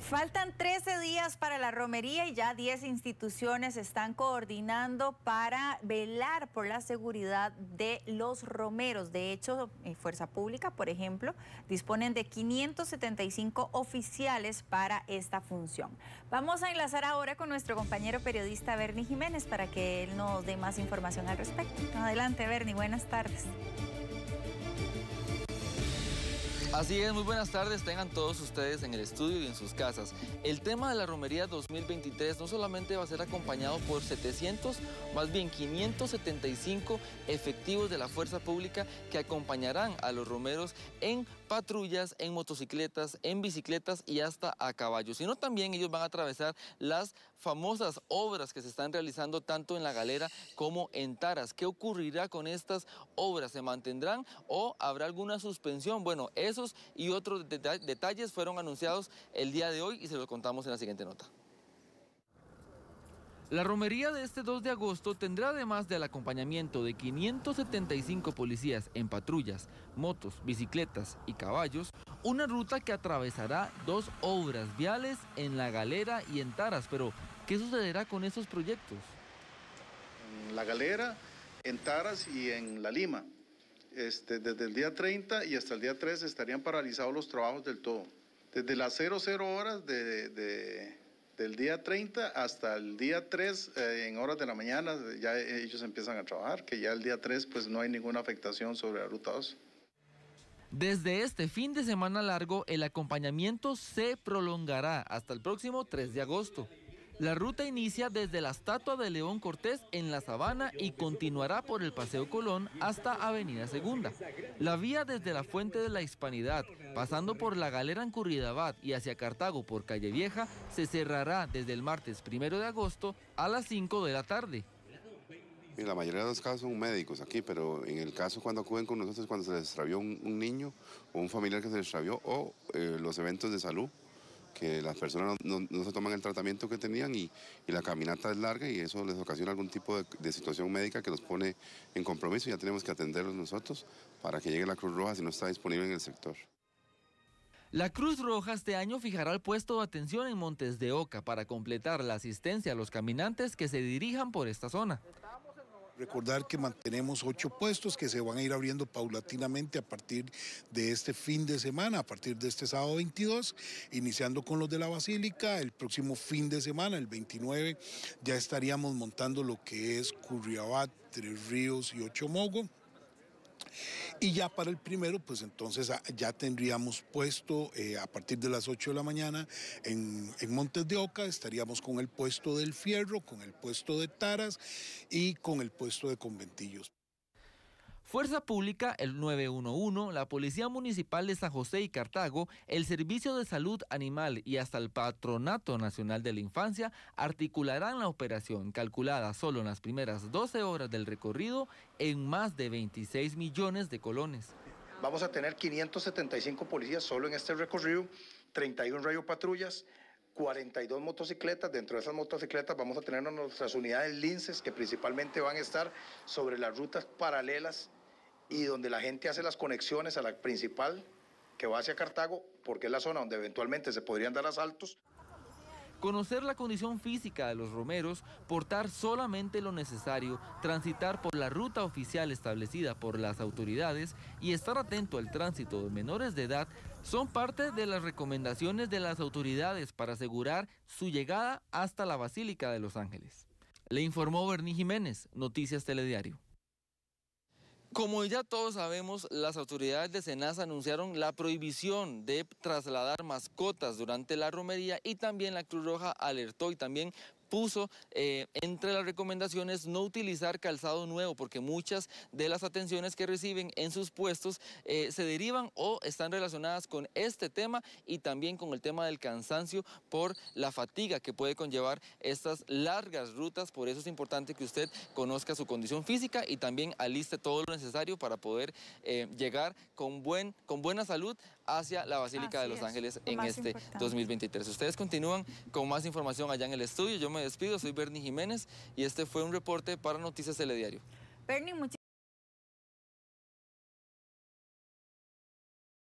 Faltan 13 días para la romería y ya 10 instituciones están coordinando para velar por la seguridad de los romeros. De hecho, Fuerza Pública, por ejemplo, disponen de 575 oficiales para esta función. Vamos a enlazar ahora con nuestro compañero periodista Bernie Jiménez para que él nos dé más información al respecto. Adelante, Bernie, buenas tardes. Así es, muy buenas tardes, tengan todos ustedes en el estudio y en sus casas. El tema de la romería 2023 no solamente va a ser acompañado por 575 efectivos de la Fuerza Pública que acompañarán a los romeros en patrullas, en motocicletas, en bicicletas y hasta a caballo, sino también ellos van a atravesar las famosas obras que se están realizando tanto en La Galera como en Taras. ¿Qué ocurrirá con estas obras? ¿Se mantendrán o habrá alguna suspensión? Bueno, esos y otros detalles fueron anunciados el día de hoy y se los contamos en la siguiente nota. La romería de este 2 de agosto tendrá, además del acompañamiento de 575 policías en patrullas, motos, bicicletas y caballos, una ruta que atravesará 2 obras viales en La Galera y en Taras. Pero, ¿qué sucederá con esos proyectos? En La Galera, en Taras y en La Lima. Desde el día 30 y hasta el día 3 estarían paralizados los trabajos del todo. Desde las 00 horas del día 30 hasta el día 3, en horas de la mañana, ya ellos empiezan a trabajar, que ya el día 3 pues no hay ninguna afectación sobre la ruta 2. Desde este fin de semana largo, el acompañamiento se prolongará hasta el próximo 3 de agosto. La ruta inicia desde la estatua de León Cortés en La Sabana y continuará por el Paseo Colón hasta Avenida Segunda. La vía desde la Fuente de la Hispanidad, pasando por La Galera en Curridabat y hacia Cartago por Calle Vieja, se cerrará desde el martes 1 de agosto a las 5 de la tarde. La mayoría de los casos son médicos aquí, pero en el caso cuando acuden con nosotros cuando se les extravió un niño o un familiar que se les extravió o los eventos de salud, que las personas no se toman el tratamiento que tenían y la caminata es larga y eso les ocasiona algún tipo de situación médica que los pone en compromiso y ya tenemos que atenderlos nosotros para que llegue la Cruz Roja si no está disponible en el sector. La Cruz Roja este año fijará el puesto de atención en Montes de Oca para completar la asistencia a los caminantes que se dirijan por esta zona. Recordar que mantenemos 8 puestos que se van a ir abriendo paulatinamente a partir de este fin de semana, a partir de este sábado 22, iniciando con los de la Basílica. El próximo fin de semana, el 29, ya estaríamos montando lo que es Curridabat, Tres Ríos y Ochomogo. Y ya para el 1, pues entonces ya tendríamos puesto a partir de las 8 de la mañana en Montes de Oca, estaríamos con el puesto del Fierro, con el puesto de Taras y con el puesto de Conventillos. Fuerza Pública, el 911, la Policía Municipal de San José y Cartago, el Servicio de Salud Animal y hasta el Patronato Nacional de la Infancia articularán la operación, calculada solo en las primeras 12 horas del recorrido, en más de 26 millones de colones. Vamos a tener 575 policías solo en este recorrido, 31 radiopatrullas, 42 motocicletas. Dentro de esas motocicletas vamos a tener nuestras unidades linces que principalmente van a estar sobre las rutas paralelas y donde la gente hace las conexiones a la principal que va hacia Cartago, porque es la zona donde eventualmente se podrían dar asaltos. Conocer la condición física de los romeros, portar solamente lo necesario, transitar por la ruta oficial establecida por las autoridades y estar atento al tránsito de menores de edad son parte de las recomendaciones de las autoridades para asegurar su llegada hasta la Basílica de Los Ángeles. Le informó Bernie Jiménez, Noticias Telediario. Como ya todos sabemos, las autoridades de SENASA anunciaron la prohibición de trasladar mascotas durante la romería y también la Cruz Roja alertó y también puso entre las recomendaciones no utilizar calzado nuevo porque muchas de las atenciones que reciben en sus puestos se derivan o están relacionadas con este tema y también con el tema del cansancio por la fatiga que puede conllevar estas largas rutas. Por eso es importante que usted conozca su condición física y también aliste todo lo necesario para poder llegar con buena salud hacia la Basílica de Los Ángeles en este 2023. Ustedes continúan con más información allá en el estudio. Yo me despido, soy Bernie Jiménez y este fue un reporte para Noticias Telediario. Bernie,